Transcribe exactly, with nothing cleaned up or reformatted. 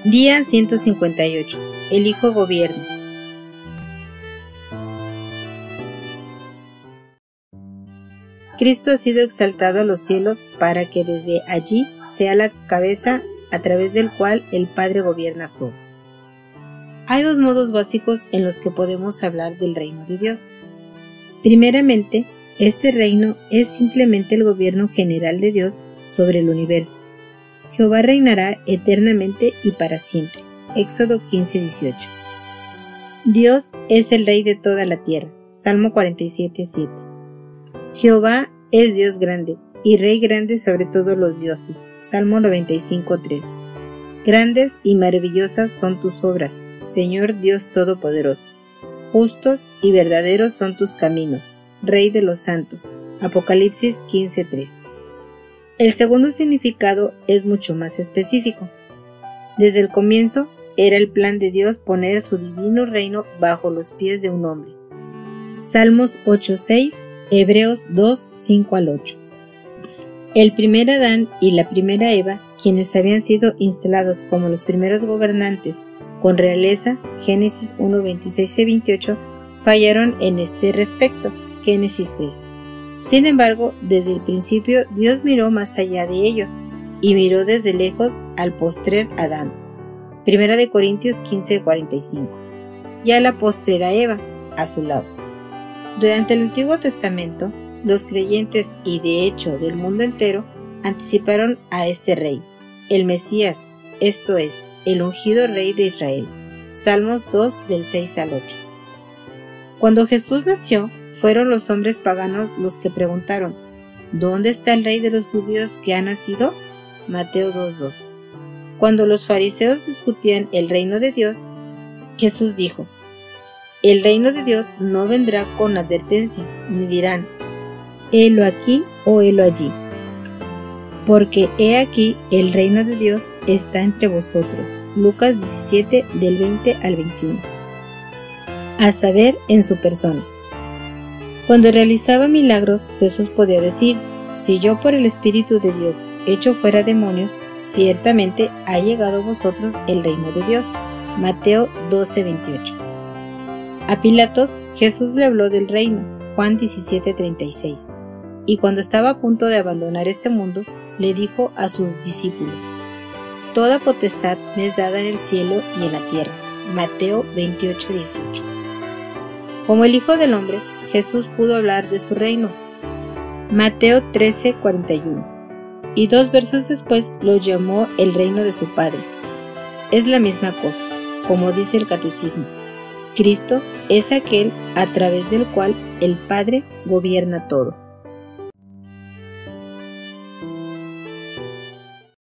Día ciento cincuenta y ocho. El Hijo gobierna. Cristo ha sido exaltado a los cielos para que desde allí sea la cabeza a través del cual el Padre gobierna todo. Hay dos modos básicos en los que podemos hablar del reino de Dios. Primeramente, este reino es simplemente el gobierno general de Dios sobre el universo. Jehová reinará eternamente y para siempre. Éxodo quince dieciocho. Dios es el Rey de toda la tierra. Salmo cuarenta y siete siete. Jehová es Dios grande y Rey grande sobre todos los dioses. Salmo noventa y cinco tres. Grandes y maravillosas son tus obras, Señor Dios Todopoderoso. Justos y verdaderos son tus caminos, Rey de los santos. Apocalipsis quince tres. El segundo significado es mucho más específico. Desde el comienzo era el plan de Dios poner su divino reino bajo los pies de un hombre. Salmos ocho seis, Hebreos dos cinco al ocho. El primer Adán y la primera Eva, quienes habían sido instalados como los primeros gobernantes con realeza, Génesis uno veintiséis y veintiocho, fallaron en este respecto, Génesis tres. Sin embargo, desde el principio Dios miró más allá de ellos y miró desde lejos al postrer Adán. Primera de Corintios quince cuarenta y cinco. Y a la postrera Eva, a su lado. Durante el Antiguo Testamento, los creyentes y de hecho del mundo entero anticiparon a este rey, el Mesías, esto es, el ungido rey de Israel. Salmos dos del seis al ocho. Cuando Jesús nació, fueron los hombres paganos los que preguntaron, ¿dónde está el rey de los judíos que ha nacido? Mateo dos dos. Cuando los fariseos discutían el reino de Dios, Jesús dijo, el reino de Dios no vendrá con advertencia, ni dirán, helo aquí o helo allí, porque he aquí el reino de Dios está entre vosotros. Lucas diecisiete del veinte al veintiuno. A saber, en su persona. Cuando realizaba milagros, Jesús podía decir, si yo por el Espíritu de Dios echo fuera demonios, ciertamente ha llegado a vosotros el reino de Dios. Mateo doce veintiocho. A Pilatos, Jesús le habló del reino. Juan diecisiete treinta y seis. Y cuando estaba a punto de abandonar este mundo, le dijo a sus discípulos, toda potestad me es dada en el cielo y en la tierra. Mateo veintiocho dieciocho. Como el Hijo del Hombre, Jesús pudo hablar de su reino. Mateo trece cuarenta y uno. Y dos versos después lo llamó el reino de su Padre. Es la misma cosa, como dice el Catecismo. Cristo es aquel a través del cual el Padre gobierna todo.